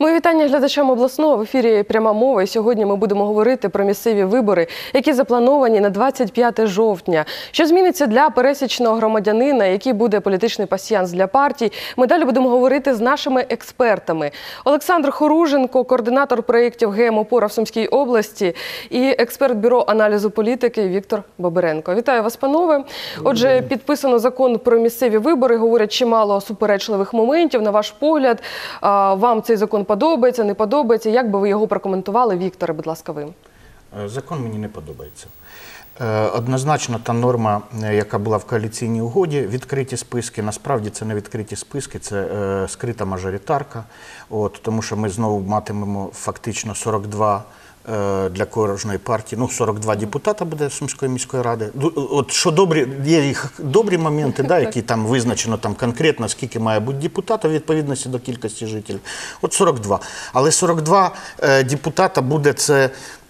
Мої вітання глядачам обласного. В ефірі «Пряма мова». І сьогодні ми будемо говорити про місцеві вибори, які заплановані на 25 жовтня. Що зміниться для пересічного громадянина, який буде політичний пасьянс для партій. Ми далі будемо говорити з нашими експертами. Олександр Хоруженко, координатор проєктів ГМО-Опора в Сумській області, і експерт Бюро аналізу політики Віктор Бобиренко. Вітаю вас, панове. Отже, підписано закон про місцеві вибори. Говорять чимало суперечливих моментів. На ваш погляд, вам цей закон подобається, не подобається? Як би ви його прокоментували? Вікторе, будь ласка, ви. Закон мені не подобається. Однозначно, та норма, яка була в коаліційній угоді, відкриті списки, насправді це не відкриті списки, це скрита мажоритарка, тому що ми знову матимемо фактично 42 для кожної партії, 42 депутата буде Сумської міської ради. От що добрі, є їх добрі моменти, які там визначено конкретно, скільки має бути депутатів в відповідності до кількості жителів. От 42. Але 42 депутата буде це,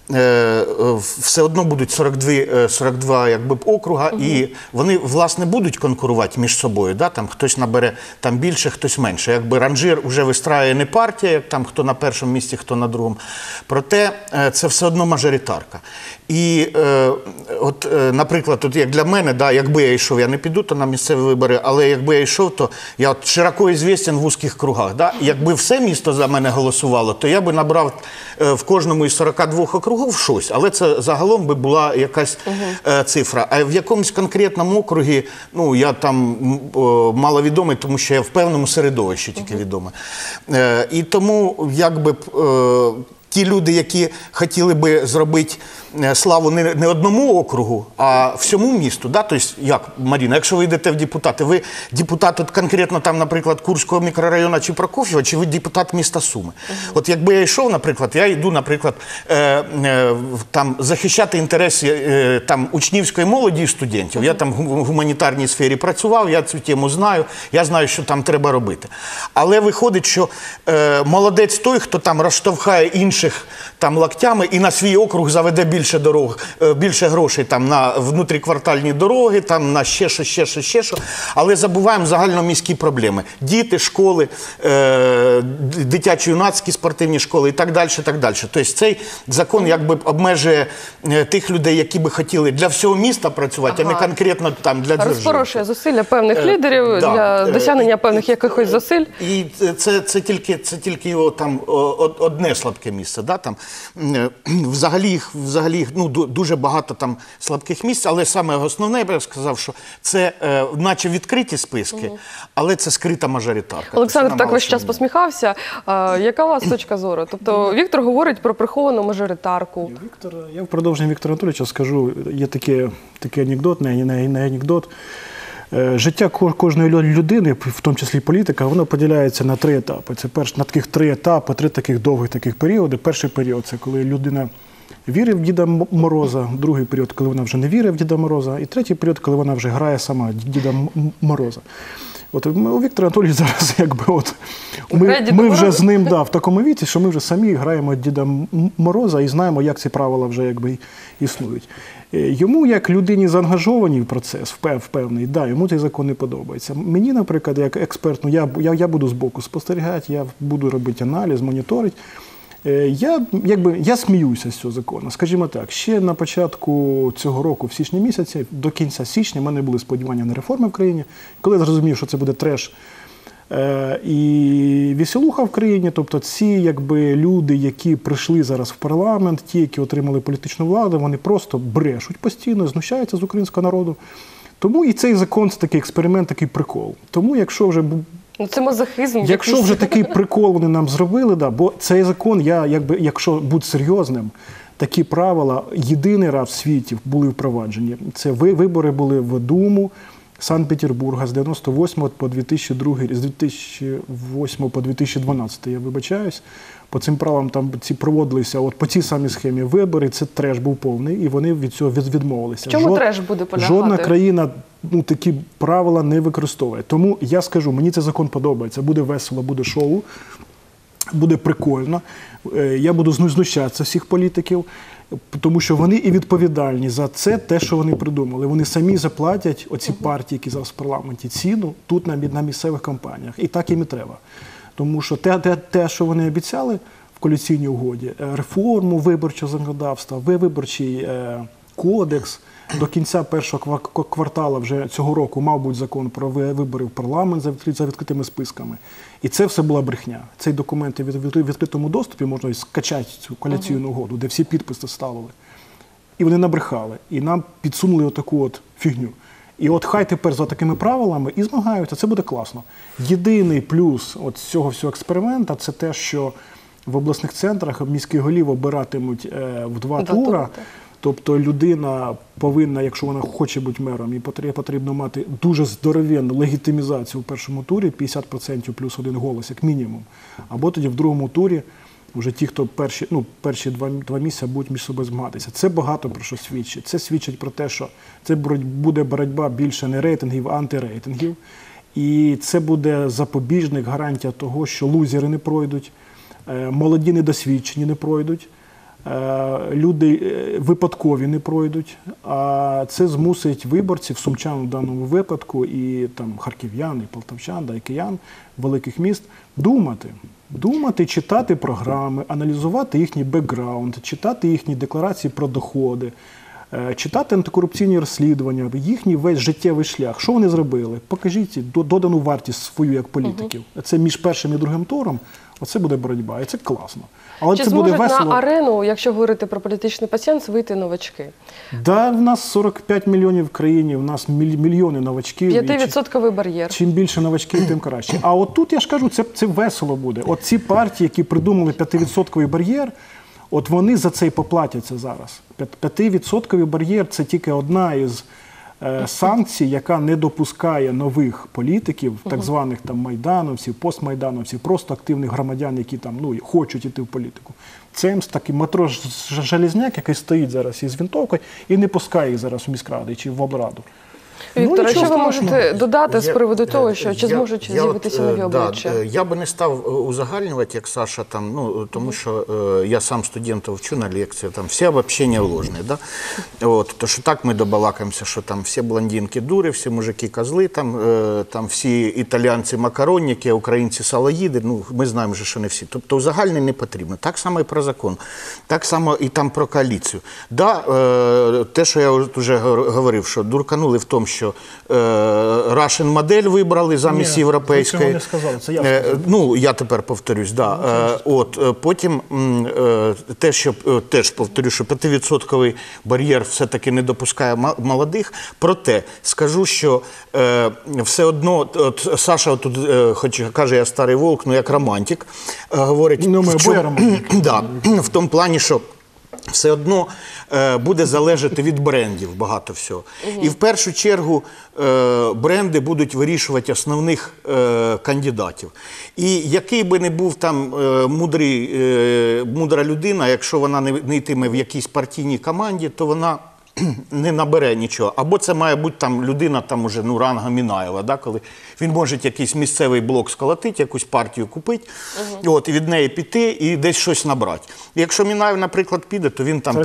все одно будуть 42 округа, і вони, власне, будуть конкурувати між собою. Там хтось набере більше, хтось менше. Ранжир вже вистраює не партія, як хто на першому місці, хто на другому. Проте це все одно мажоритарка. І, наприклад, як для мене, якби я йшов, я не піду на місцеві вибори, але якби я йшов, то я широко відомий в вузьких кругах. Якби все місто за мене голосувало, то я би набрав в кожному із 42 округів щось, але це загалом би була якась цифра. А в якомусь конкретному округі, я там маловідомий, тому що я в певному середовищі тільки відомий. І тому, ті люди, які хотіли би зробити славу не одному округу, а всьому місту. Тобто, як, Маріна, якщо ви йдете в депутати, ви депутат конкретно там, наприклад, Курського мікрорайону чи Прокоф'єва, чи ви депутат міста Суми? От якби я йшов, наприклад, я йду, наприклад, захищати інтереси учнівської молоді і студентів. Я там в гуманітарній сфері працював, я цю тему знаю, я знаю, що там треба робити. Але виходить, що молодець той, хто там розштовхає інших локтями і на свій округ заведе більше грошей на внутріквартальні дороги, на ще що. Але забуваємо загальноміські проблеми. Діти, школи, дитячо-юнацькі спортивні школи і так далі, так далі. Тобто цей закон обмежує тих людей, які би хотіли для всього міста працювати, а не конкретно для держави. Розпорошує зусилля певних лідерів для досягнення певних якихось зусиль. І це тільки його одне слабке місце. Взагалі дуже багато слабких місць, але саме основне, я б сказав, що це наче відкриті списки, але це скрита мажоритарка. Олександр так весь час посміхався. Яка у вас точка зору? Тобто Віктор говорить про приховану мажоритарку. Я в продовження Віктора Анатолійовича скажу, є такий анекдот, не анекдот. Життя кожної людини, в тому числі політика, воно поділяється на 3 етапи. Це на таких 3 етапи, 3 таких довгих періоди. Перший період – це коли людина вірить в Діда Мороза, другий період, коли вона вже не вірить в Діда Мороза, і третій період, коли вона вже грає сама Діда Мороза. У Віктора Анатолійовича зараз ми вже з ним в такому віці, що ми вже самі граємо Діда Мороза і знаємо, як ці правила вже існують. Йому, як людині заангажованій в процес, впевнений, йому цей закон не подобається. Мені, наприклад, як експерту, я буду збоку спостерігати, я буду робити аналіз, моніторити. Я сміюся з цього закону. Скажімо так, ще на початку цього року, в січні місяці, до кінця січня, в мене були сподівання на реформи в країні. Коли я зрозумів, що це буде треш і веселуха в країні, тобто ці люди, які прийшли зараз в парламент, ті, які отримали політичну владу, вони просто брешуть постійно, знущаються з українського народу. Тому і цей закон – це такий експеримент, такий прикол. Тому якщо вже... Це мазохизм. Якщо вже такий прикол вони нам зробили, бо цей закон, якщо бути серйозним, такі правила єдиний раз в світі були впроваджені. Це вибори були в Думу Санкт-Петербурга з 98 по 2002, з 2008 по 2012, я вибачаюсь. По цим правилам там проводилися по цій самій схемі вибори, це треш був повний, і вони від цього відмовилися. В чому треш буде полягати? Жодна країна такі правила не використовує. Тому я скажу, мені цей закон подобається, буде весело, буде шоу, буде прикольно, я буду знущатися всіх політиків. Тому що вони і відповідальні за це, те, що вони придумали. Вони самі заплатять, оці партії, які зараз в парламенті, ціну тут на місцевих кампаніях. І так їм і треба. Тому що те, що вони обіцяли в коаліційній угоді, реформу виборчого законодавства, виборчий кодекс, до кінця першого кварталу вже цього року мав бути закон про вибори в парламент за відкритими списками. І це все була брехня. Цей документ в відкритому доступі, можна скачати цю коаліційну угоду, де всі підписи ставили. І вони набрехали. І нам підсунули отаку от фігню. І от хай тепер за такими правилами і змагаються, це буде класно. Єдиний плюс от цього всього експерименту – це те, що в обласних центрах міських голів обиратимуть в два тура. Тобто людина повинна, якщо вона хоче бути мером, їй потрібно мати дуже здоровенну легітимізацію в першому турі, 50% плюс 1 голос, як мінімум. Або тоді в другому турі вже ті, хто перші два місяці будуть між собою змагатися. Це багато про що свідчить. Це свідчить про те, що це буде боротьба більше не рейтингів, а антирейтингів. І це буде запобіжник, гарантія того, що лузери не пройдуть, молоді недосвідчені не пройдуть, люди випадкові не пройдуть, а це змусить виборців, сумчан в даному випадку, і там харків'ян, і полтавчан, і киян великих міст, думати, читати програми, аналізувати їхній бекграунд, читати їхні декларації про доходи, читати антикорупційні розслідування, їхній весь життєвий шлях. Що вони зробили? Покажіть додану вартість свою як політиків. Це між першим і другим туром. Оце буде боротьба, і це класно. Але Чи це буде зможуть весело. на арену, якщо говорити про політичний пасьянс, вийти новачки? Да, в нас 45 мільйонів в країні, в нас мільйони новачків. 5% бар'єр. Чим більше новачків, тим краще. А от тут, я ж кажу, це весело буде. От ці партії, які придумали 5% бар'єр, от вони за це і поплатяться зараз. 5% бар'єр – це тільки одна із санкцій, яка не допускає нових політиків, так званих там майдановців, постмайдановців, просто активних громадян, які там хочуть іти в політику. Це такий матрос Железняк, який стоїть зараз із винтовкою і не пускає їх зараз в міськради чи в облраду. Віктор, що ви страшного. можете додати з приводу того, що чи зможуть з'явитися нові обличчя? Я би не став узагальнювати, як Саша, тому що я сам студентів вчу на лекції, там всі обобщення ложні. Да? То що так ми добалакаємося, що там всі блондинки дури, всі мужики козли, там всі італійці макаронники, а українці салаїди, ми знаємо, що не всі. Тобто узагальнення не потрібно. Так само і про закон, так само і там про коаліцію. Да, те, що я вже говорив, що дурканули в тому, що Russian модель вибрали замість європейської. Ви цього не сказали, це я сказав. Я тепер повторюсь, да. Потім те, що теж повторю, що 5% бар'єр все-таки не допускає молодих. Проте скажу, що все одно, Саша тут, хоч каже, я старий вовк, як романтик, говорить, в тому плані, що все одно буде залежати від брендів багато всього. І в першу чергу бренди будуть вирішувати основних кандидатів. І який би не був там мудра людина, якщо вона не йтиме в якійсь партійній команді, то вона не набере нічого. Або це має бути там людина там уже ранга Мінаєва, да, коли він може якийсь місцевий блок сколотити, якусь партію купити, і від неї піти і десь щось набрати. Якщо Мінаєв, наприклад, піде, то він там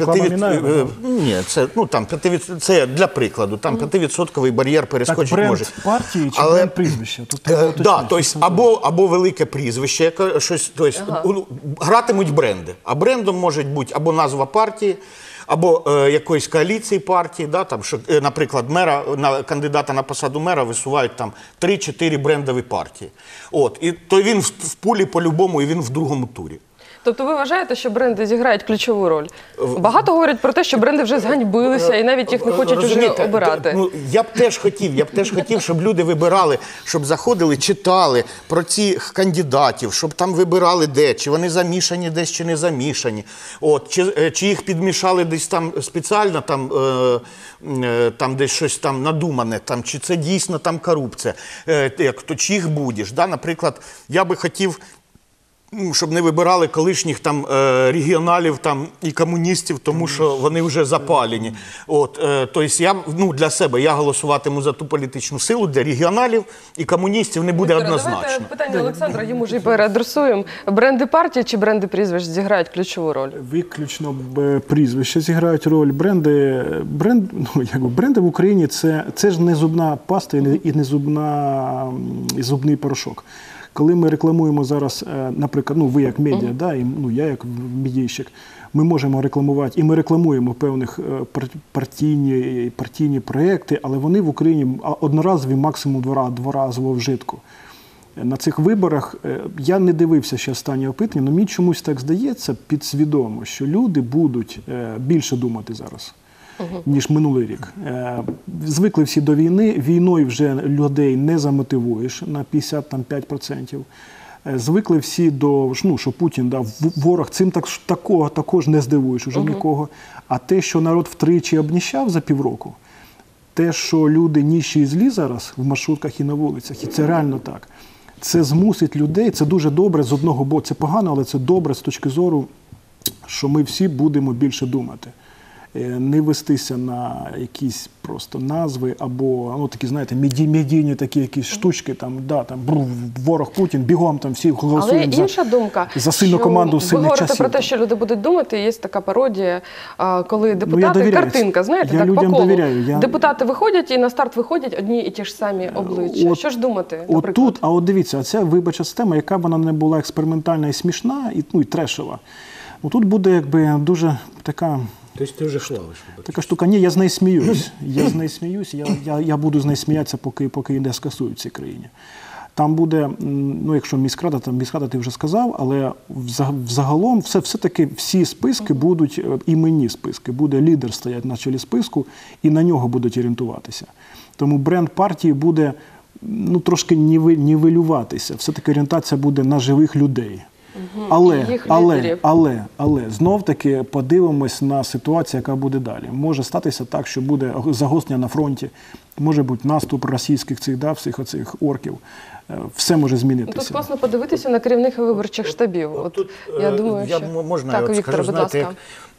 це для прикладу, там 5% бар'єр перескочить може. Так, бренд партії чи бренд прізвища? Або велике прізвище, гратимуть бренди. А брендом може бути або назва партії, або якоїсь коаліції партії, да, там, що, наприклад, кандидата на посаду мера висувають там 3-4 брендові партії. І то він в пулі по-любому, і він в другому турі. Тобто ви вважаєте, що бренди зіграють ключову роль? Багато говорять про те, що бренди вже зганьбилися і навіть їх не хочуть вже обирати. Я б теж хотів, щоб люди вибирали, щоб заходили, читали про цих кандидатів, щоб там вибирали де, чи вони замішані десь, чи не замішані. Чи їх підмішали десь там спеціально, там десь щось там надумане, чи це дійсно там корупція, чи їх будеш. Да? Наприклад, я би хотів, щоб не вибирали колишніх там регіоналів там і комуністів, тому що вони вже запалені. Тобто я, для себе, я голосуватиму за ту політичну силу, де регіоналів і комуністів не буде однозначно. Давайте питання Олександра, йому ж і переадресуємо. Бренди партії чи бренди прізвищ зіграють ключову роль? Виключно прізвища зіграють роль. Бренди в Україні це ж не зубна паста і не зубний порошок. Коли ми рекламуємо зараз, наприклад, ви як медіа, да, і я як медійщик, ми можемо рекламувати, і ми рекламуємо певних партійні проекти, але вони в Україні одноразові, максимум дворазово вжитку. На цих виборах я не дивився ще останні опитування, але мені чомусь так здається підсвідомо, що люди будуть більше думати зараз, ніж минулий рік. Звикли всі до війни, війною вже людей не замотивуєш на 55%. Звикли всі до, що Путін, да, ворог, цим також не здивуєш уже нікого. А те, що народ втричі обніщав за півроку, те, що люди нищі і злі зараз в маршрутках і на вулицях, і це реально так, це змусить людей, це дуже добре з одного боку, це погано, але це добре з точки зору, що ми всі будемо більше думати. Не вестися на якісь просто назви або такі, знаєте, медійні такі якісь штучки, ворог Путін, бігом там всі голосуємо за сильну команду сильних часів. Ви говорите про те, що люди будуть думати, є така пародія, коли депутати, картинка, знаєте, так по колу. Депутати виходять і на старт виходять одні і ті ж самі обличчя. Що ж думати, наприклад? От дивіться, ця виборча система, яка вона не була експериментальна і смішна, і трешова, тут буде якби дуже така... Тобто ти вже хвалиш? Така штука. Ні, я з нею сміюсь. Я буду з нею сміятися, поки не скасують в цій країні. Там буде, якщо міськрада ти вже сказав, але взагалом все-таки всі списки будуть іменні списки. Буде лідер стоять на чолі списку і на нього будуть орієнтуватися. Тому бренд партії буде трошки нівелюватися. Все-таки орієнтація буде на живих людей. Але знов-таки подивимось на ситуацію, яка буде далі. Може статися так, що буде загострення на фронті, може бути наступ російських всіх оцих орків. Все може змінитися. Тут класно подивитися на керівних виборчих штабів. Я думаю, що... Так, Віктор, будь ласка.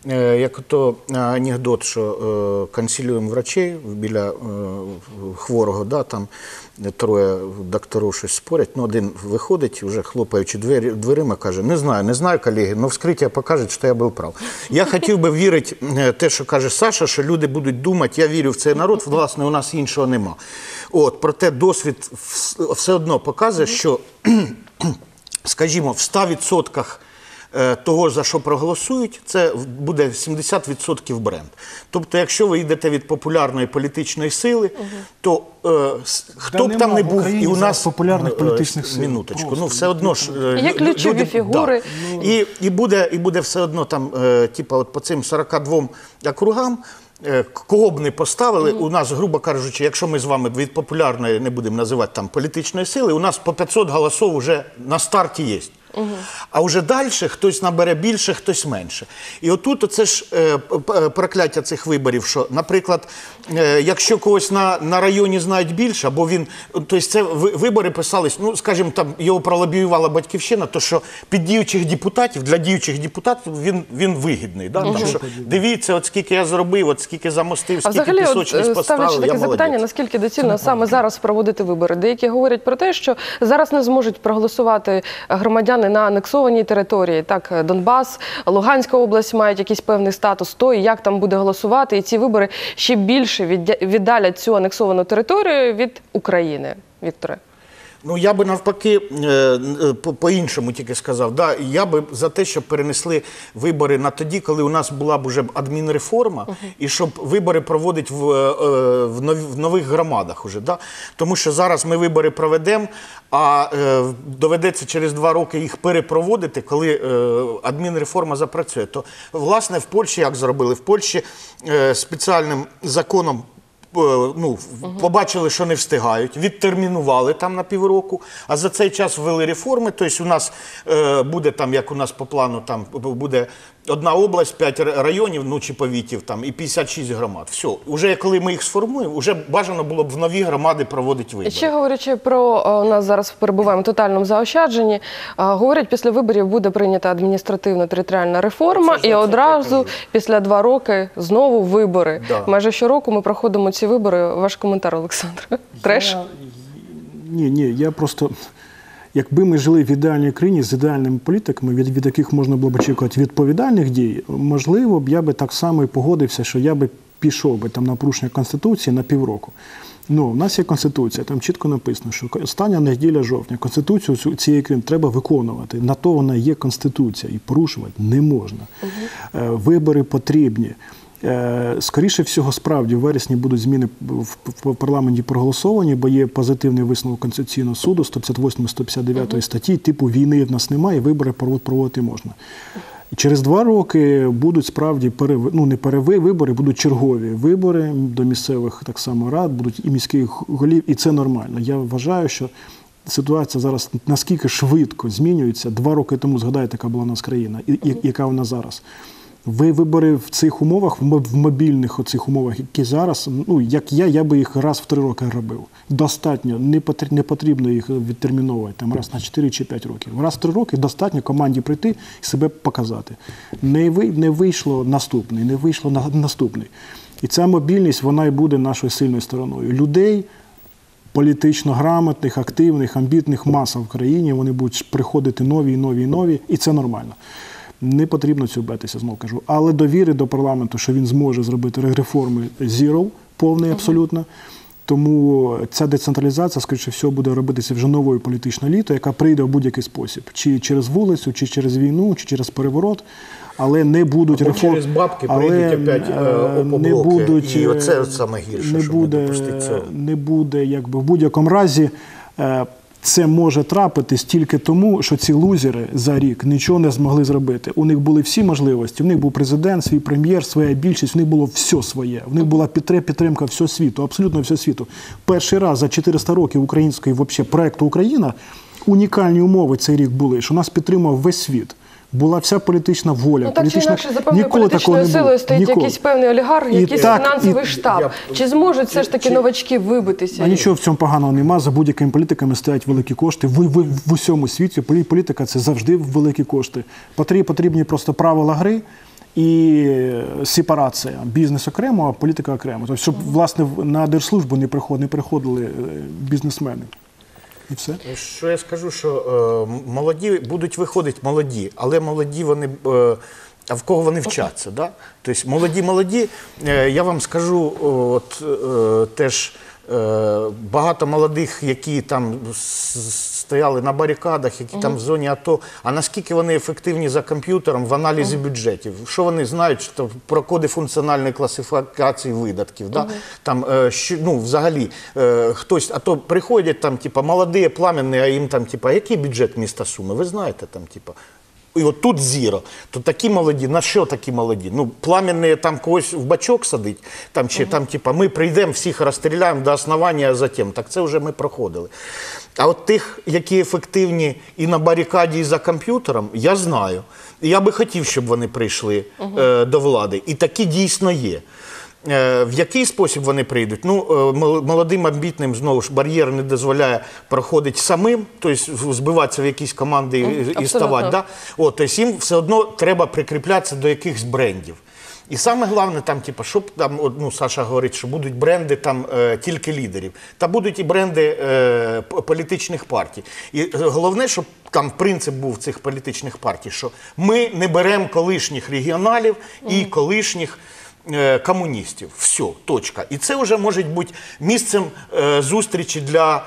Як то анекдот, що консиліум врачей біля хворого, там троє докторів щось спорять, один виходить, вже хлопаючи дверима, каже, не знаю, колеги, але вскриття покаже, що я був прав. Я хотів би вірити те, що каже Саша, що люди будуть думати, я вірю в цей народ, власне, у нас іншого нема. Проте досвід все одно показує, що, скажімо, в 100% того, за що проголосують, це буде 70% бренд. Тобто, якщо ви йдете від популярної політичної сили, то хто б там не був, і у нас популярних політичних сил. Минуточку, все одно ж є ключові фігури. І буде все одно там, по цим 42 округам, кого б не поставили, у нас, грубо кажучи, якщо ми з вами від популярної, не будемо називати там політичної сили, у нас по 500 голосів вже на старті є. А вже далі хтось набере більше, хтось менше. І отут це ж прокляття цих виборів, що, наприклад, якщо когось на районі знають більше, або він, тобто це вибори писались, скажімо, там його пролобіювала Батьківщина, то що під діючих депутатів, для діючих депутатів він вигідний. Да? Там, що, дивіться, от скільки я зробив, от скільки замостив, скільки пісочниць поставив, ставлячи таке запитання, наскільки доцільно саме зараз проводити вибори? Деякі говорять про те, що зараз не зможуть проголосувати громадяни на анексованій території. Так, Донбас, Луганська область мають якийсь певний статус, то і як там буде голосувати, і ці вибори ще більше віддалять цю анексовану територію від України. Вікторе? Я би навпаки по-іншому тільки сказав. Да, я би за те, щоб перенесли вибори на тоді, коли у нас була б уже адмінреформа, і щоб вибори проводити в нових громадах уже. Да? Тому що зараз ми вибори проведемо, а доведеться через 2 роки їх перепроводити, коли адмінреформа запрацює. То, власне, в Польщі як зробили? В Польщі спеціальним законом побачили, що не встигають, відтермінували там на півроку, а за цей час ввели реформи, тобто у нас буде там, як у нас по плану, там буде 1 область, 5 районів, чи повітів, там, і 56 громад. Все. Уже коли ми їх сформуємо, вже бажано було б в нові громади проводити вибори. Ще говорячи про, у нас зараз перебуваємо в тотальному заощадженні, говорять, після виборів буде прийнята адміністративно-територіальна реформа, і одразу після 2 роки знову вибори. Да. Майже щороку ми проходимо ці вибори. Ваш коментар, Олександр? Треш? Ні, я просто... Якби ми жили в ідеальній країні з ідеальними політиками, від яких можна було б очікувати відповідальних дій, можливо б я би так само і погодився, що я би пішов би там на порушення Конституції на півроку. Ну, в нас є Конституція, там чітко написано, що остання неділя жовтня, Конституцію цієї країни треба виконувати. На то вона є Конституція, і порушувати не можна. Вибори потрібні. Скоріше всього, справді, в вересні будуть зміни в парламенті проголосовані, бо є позитивний висновок Конституційного суду, 158-159 статті, типу війни в нас немає, вибори проводити можна. І через 2 роки будуть справді вибори, будуть чергові вибори до місцевих так само рад, будуть і міських голів, і це нормально. Я вважаю, що ситуація зараз наскільки швидко змінюється. 2 роки тому, згадайте, яка була у нас країна, і яка вона зараз. Вибори в цих умовах, в мобільних оцих умовах, які зараз, ну, як я би їх раз в 3 роки робив. Достатньо, не потрібно їх відтерміновувати, там, раз на 4 чи 5 років. Раз в 3 роки достатньо команді прийти і себе показати. Не вийшло наступний, не вийшло наступний. І ця мобільність, вона і буде нашою сильною стороною. Людей, політично грамотних, активних, амбітних маса в країні, вони будуть приходити нові, і це нормально. Не потрібно цього битися, знову кажу. Але довіри до парламенту, що він зможе зробити реформи zero, повний абсолютно. Тому ця децентралізація, скоріше всього, буде робитися вже новою політичною елітою, яка прийде в будь-який спосіб. Чи через вулицю, чи через війну, чи через переворот. Але не будуть реформи. Через бабки прийдуть опять опоблоки. І оце саме гірше, щоб не допустити цього. Не буде, якби, в будь-якому разі, це може трапитись тільки тому, що ці лузери за рік нічого не змогли зробити. У них були всі можливості. У них був президент, свій прем'єр, своя більшість, у них було все своє. У них була підтримка всього світу, абсолютно всього світу. Перший раз за 400 років української проєкту «Україна» унікальні умови цей рік були, що нас підтримав весь світ. Була вся політична воля. Ну, так чи інакше, за певною політичною силою стоїть якийсь певний олігарх, якийсь фінансовий штаб. Чи зможуть все ж таки новачки вибитися? А нічого в цьому поганого нема. За будь-якими політиками стоять великі кошти. В усьому світі політика – це завжди великі кошти. Потрібні просто правила гри і сепарація. Бізнес окремо, а політика окремо. Тобто, щоб, власне, на держслужбу не приходили бізнесмени. І все. Що я скажу, що молоді будуть виходити молоді, але молоді вони, а в кого вони вчаться, да? Тобто молоді, я вам скажу, от теж багато молодих, які там стояли на барикадах, які там в зоні АТО, а наскільки вони ефективні за комп'ютером в аналізі бюджетів? Що вони знають що, про коди функціональної класифікації видатків? Да? Там, ну, взагалі, хтось, а то приходять там, типа, молоді, пламенні, а їм там, типа, який бюджет міста Суми? Ви знаєте, там, типа, і от тут зіро, то такі молоді, на що такі молоді? Ну, пламенні там когось в бачок садить, там, чи там, типа, ми прийдемо, всіх розстріляємо до основання, а затім. Так це вже ми проходили. А от тих, які ефективні і на барикаді, і за комп'ютером, я знаю. І я би хотів, щоб вони прийшли до влади. І такі дійсно є. В який спосіб вони прийдуть? Ну, молодим, амбітним, знову ж, бар'єр не дозволяє проходити самим, тобто збиватися в якісь команди і ставати. Да? От, тобто їм все одно треба прикріплятися до якихось брендів. І саме головне, там, типу, щоб там, ну, Саша говорить, що будуть бренди там тільки лідерів, та будуть і бренди політичних партій. І головне, щоб там принцип був цих політичних партій, що ми не беремо колишніх регіоналів і колишніх комуністів. Все, точка. І це вже може бути місцем зустрічі для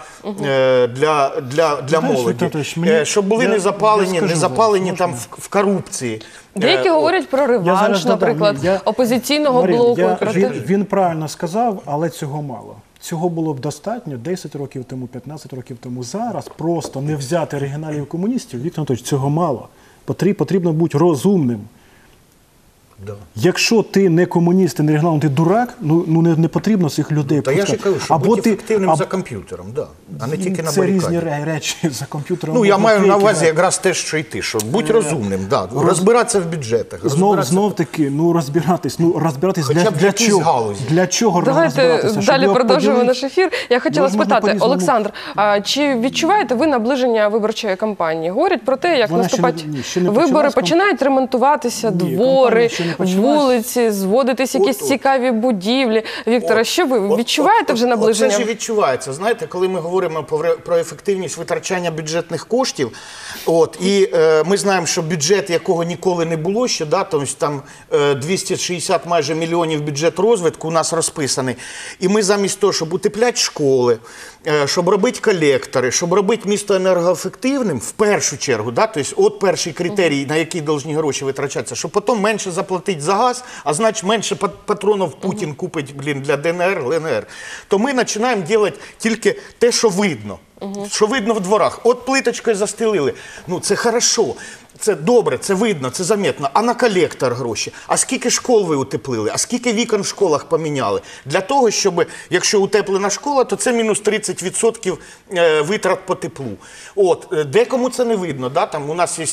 молоді. Щоб були не запалені там в корупції. Деякі говорять про реванш, наприклад, опозиційного блоку. Він правильно сказав, але цього мало. Цього було б достатньо 10 років тому, 15 років тому. Зараз просто не взяти регіоналів комуністів, Віктор Анатолійович, цього мало. Потрібно бути розумним. Да. Якщо ти не комуніст, ти не регіонал, ти дурак, ну не потрібно цих людей пускати. Та я ж кажу, що бути ефективним за комп'ютером, да, а не тільки на барикаді. Це різні речі за комп'ютером. Ну, я маю на увазі якраз те, що й ти, що будь розумним, да, розбиратися в бюджетах. Знов-таки, розбиратись для чого? Для чого розбиратися? Давайте далі продовжуємо наш ефір. Я хотіла спитати, Олександр, чи відчуваєте ви наближення виборчої кампанії? Говорять про те, як наступать вибори, починають ремонтуватися двори, вулиці, зводитись якісь цікаві будівлі. Віктора, що ви відчуваєте вже наближення? Це ж відчувається. Знаєте, коли ми говоримо про ефективність витрачання бюджетних коштів, і ми знаємо, що бюджет, якого ніколи не було ще, тобто там 260 майже мільйонів бюджет розвитку у нас розписаний, і ми замість того, щоб утепляти школи, щоб робити колектори, щоб робити місто енергоефективним, в першу чергу, тобто от перший критерій, на який повинні гроші витрачатися, щоб потім менше заплатити за газ, а значить менше патронів Путін купить для ДНР, ЛНР, то ми починаємо робити тільки те, що видно. Що видно в дворах. От плиточкою застелили. Це хорошо, це добре, це видно, це заметно. А на колектор гроші? А скільки школ ви утеплили? А скільки вікон в школах поміняли? Для того, щоб, якщо утеплена школа, то це мінус 30% витрат по теплу. Декому це не видно. Там у нас є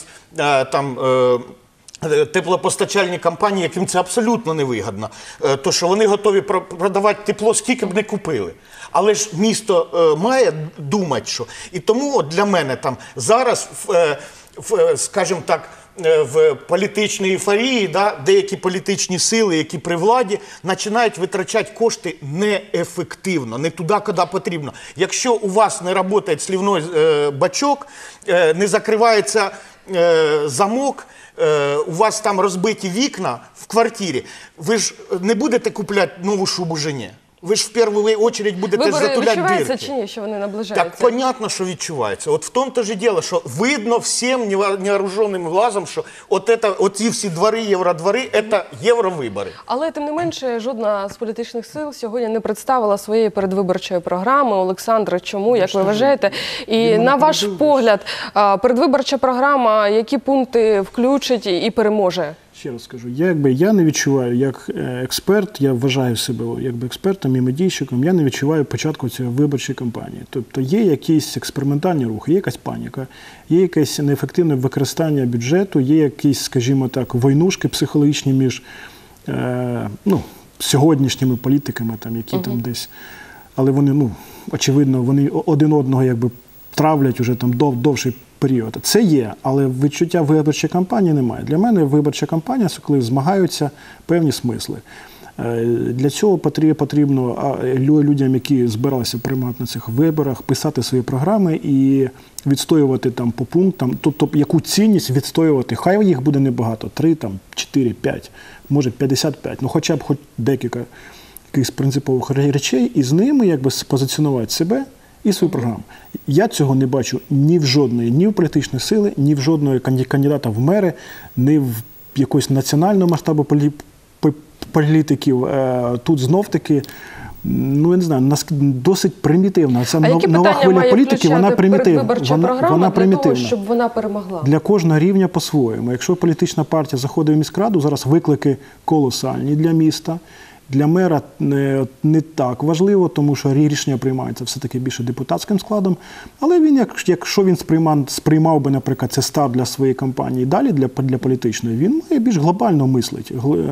теплопостачальні компанії, яким це абсолютно невигідно. То, що вони готові продавати тепло, скільки б не купили. Але ж місто має думати, що. І тому для мене там зараз, скажімо так, в політичній ейфорії, деякі політичні сили, які при владі, починають витрачати кошти неефективно, не туди, куди потрібно. Якщо у вас не працює слівний бачок, не закривається замок, у вас там розбиті вікна в квартирі, ви ж не будете купляти нову шубу жені. Ви ж в першу чергу будете затуляти дирки. Відчувається чи ні, що вони наближаються? Так, понятно, що відчувається. От в тому-то ж і діло, що видно всім невооруженим глазом, що оці всі двори, євродвори, це євровибори. Але, тим не менше, жодна з політичних сил сьогодні не представила своєї передвиборчої програми. Олександре, чому, як ви вважаєте? І на ваш погляд, передвиборча програма, які пункти включить і переможе? Ще раз скажу, я не відчуваю, як експерт, я вважаю себе експертом і медійщиком, я не відчуваю початку цієї виборчої кампанії. Тобто є якісь експериментальні рухи, є якась паніка, є якесь неефективне використання бюджету, є якісь, скажімо так, войнушки психологічні між сьогоднішніми політиками, які там десь, але вони, очевидно, вони один одного травлять уже там довший період. Це є, але відчуття виборчої кампанії немає. Для мене виборча кампанія – це коли змагаються певні смисли. Для цього потрібно людям, які збиралися приймати на цих виборах, писати свої програми і відстоювати там по пунктам, тобто яку цінність відстоювати. Хай їх буде небагато, 3, 4, 5, може 55, хоча б декілька якихось принципових речей, і з ними позиціонувати себе і свою програму. Я цього не бачу ні в жодної, ні в політичної сили, ні в жодної кандидата в мери, ні в якогось національного масштабу політиків. Тут знов-таки, я не знаю, досить примітивна. Ця нова хвиля політики, вона примітивна. Вона для того, щоб вона перемогла? Для кожного рівня по-своєму. Якщо політична партія заходить в міськраду, зараз виклики колосальні для міста. Для мера не так важливо, тому що рішення приймаються все-таки більше депутатським складом. Але він, якщо він сприймав би, наприклад, це старт для своєї кампанії далі, для політичної, він має більш глобально мислити.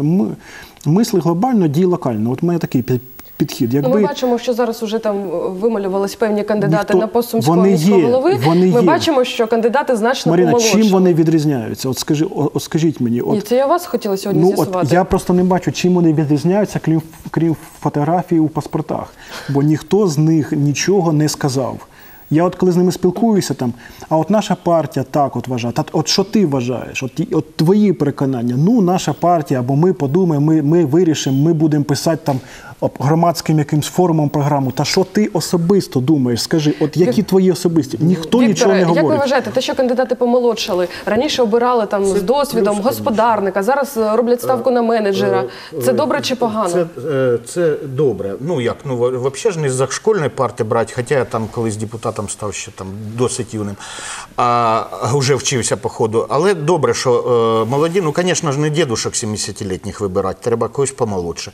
Мисли глобально, дій локально. От у мене такий підхід. Ми бачимо, що зараз вже там вималювались певні кандидати на пост Сумського міського голови. Ми бачимо, що кандидати значно помолодшали. Марина, чим вони відрізняються? От скажіть мені. Ні, це я вас хотіла сьогодні з'ясувати. Я просто не бачу, чим вони відрізняються, крім фотографій у паспортах. Бо ніхто з них нічого не сказав. Я коли з ними спілкуюся, а от наша партія так вважає. От що ти вважаєш? От твої переконання. Наша партія, або ми подумаємо, ми вирішимо, ми будемо писати громадським якимсь форумом програму. Та що ти особисто думаєш? Скажи, от які твої особисті? Ніхто нічого не говорить. Як ви вважаєте, те, що кандидати помолодшали, раніше обирали з досвідом господарника, зараз роблять ставку на менеджера. Це добре чи погано? Це добре. Взагалі ж не з школьної партії брати, хоча я там колись депутатом став ще досить юним, а вже вчився по ходу. Але добре, що молоді, звісно ж, не дідушок 70-літніх вибирати, треба когось помолодше.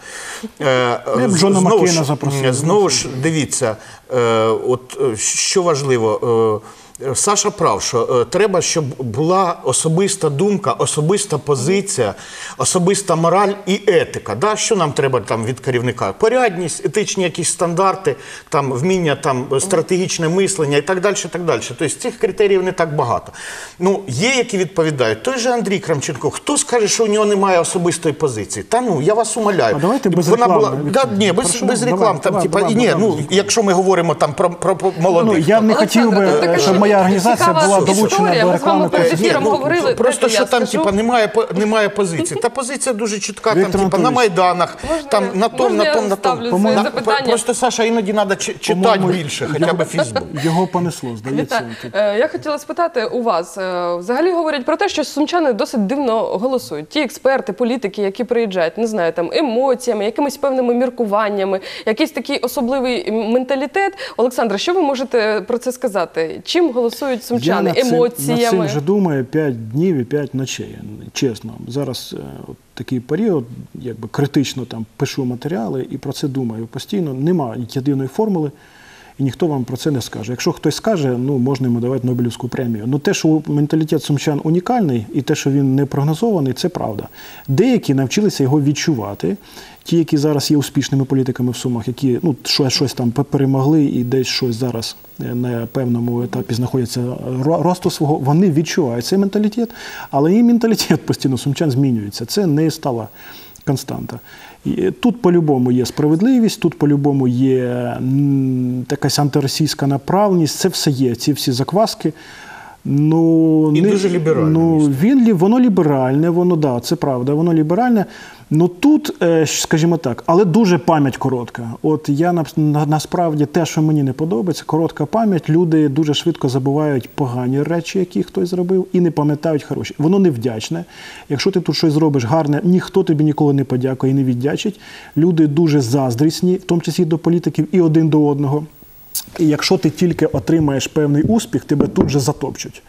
Знову ж, дивіться, що важливо, Саша прав, що треба, щоб була особиста думка, особиста позиція, особиста мораль і етика. Да? Що нам треба там від керівника? Порядність, етичні якісь стандарти, там, вміння, там, стратегічне мислення і так далі, і так далі. Тобто цих критеріїв не так багато. Ну, є, які відповідають. Той же Андрій Крамченко, хто скаже, що у нього немає особистої позиції? Та ну, я вас умоляю. А давайте без реклами. Ні, без реклам. Якщо ми говоримо там про молодих. Ну, я не хотів би, щоб моя організація була долучена до реклами. Просто що там немає позиції. Та позиція дуже чітка, там на Майданах, там на тому. Просто, Саша, іноді треба читати більше, хоча б Фейсбук. Його понесло, здається. Я хотіла спитати у вас. Взагалі говорять про те, що сумчани досить дивно голосують. Ті експерти, політики, які приїжджають, не знаю, там емоціями, якимись певними міркуваннями, якийсь такий особливий менталітет. Олександре, що ви можете про це сказати? Чим голосують сумчани? Емоціями? Я над цим вже думаю 5 днів і 5 ночей, чесно. Зараз такий період, якби критично там пишу матеріали і про це думаю постійно. Нема єдиної формули. І ніхто вам про це не скаже. Якщо хтось скаже, ну, можна йому давати Нобелівську премію. Ну, те, що менталітет сумчан унікальний, і те, що він не прогнозований, це правда. Деякі навчилися його відчувати. Ті, які зараз є успішними політиками в Сумах, які ну, щось там перемогли і десь щось зараз на певному етапі знаходяться росту свого, вони відчувають цей менталітет, але і менталітет постійно сумчан змінюється. Це не стала константа. І тут по-любому є справедливість, тут по-любому є якась антиросійська направленість, це все є, ці всі закваски. Ну, і дуже ліберальне. Ну, воно ліберальне, воно, це правда, воно ліберальне. Ну тут, скажімо так, але дуже пам'ять коротка. От я насправді те, що мені не подобається, коротка пам'ять, люди дуже швидко забувають погані речі, які хтось зробив, і не пам'ятають хороші. Воно невдячне. Якщо ти тут щось зробиш гарне, ніхто тобі ніколи не подякує і не віддячить. Люди дуже заздрісні, в тому числі до політиків, і один до одного. І якщо ти тільки отримаєш певний успіх, тебе тут же затопчуть.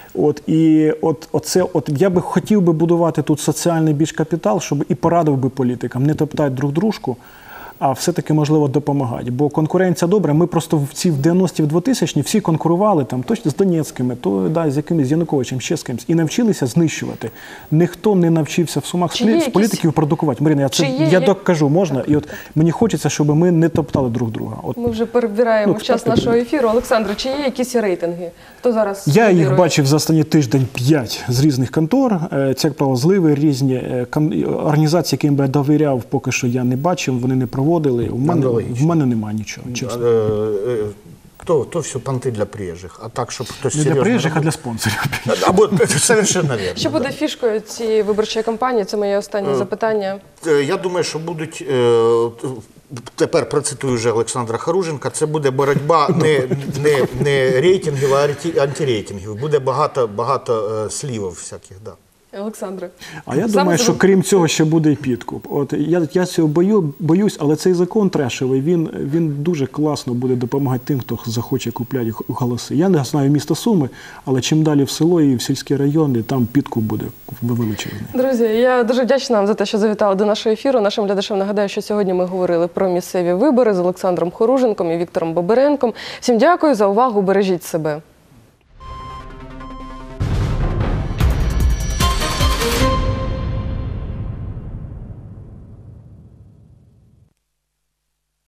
Я би хотів би будувати тут соціальний більш капітал, щоб і порадив би політикам не топтати друг дружку, а все-таки, можливо, допомагати. Бо конкуренція добра. Ми просто в 90-ті, в 2000-ті всі конкурували, там, точно з Донецькими, то з якимось Януковичем, ще з кимось, і навчилися знищувати. Ніхто не навчився в Сумах з політиків продукувати. Марина, я докажу, можна? І от мені хочеться, щоб ми не топтали друг друга. Ми вже перебираємо час нашого ефіру. Олександре, чи є якісь рейтинги? Хто зараз Я їх бачив за останній тиждень 5 з різних контор. Це, як правило, зливи, різні організації, яким би я довіряв, поки що я не бачив, вони не проводили. В мене немає нічого, чесно. То все понти для приїжджих. А так, щоб хтось не для приїжджих, а для спонсорів. Або совершенно вірно. Що буде фішкою цієї виборчої кампанії? Це моє останнє запитання. Я думаю, що будуть, тепер процитую вже Олександра Харуженка, це буде боротьба не рейтингів, а антирейтингів. Буде багато слівів всяких, да. Олександре. А я думаю, що крім цього ще буде і підкуп. От я цього боюсь, але цей закон трешевий, він дуже класно буде допомагати тим, хто захоче купляти голоси. Я не знаю місто Суми, але чим далі в село і в сільські райони, там підкуп буде величезний. Друзі, я дуже вдячна вам за те, що завітали до нашого ефіру. Нашим глядачам нагадаю, що сьогодні ми говорили про місцеві вибори з Олександром Харуженком і Віктором Бобиренком. Всім дякую за увагу, бережіть себе.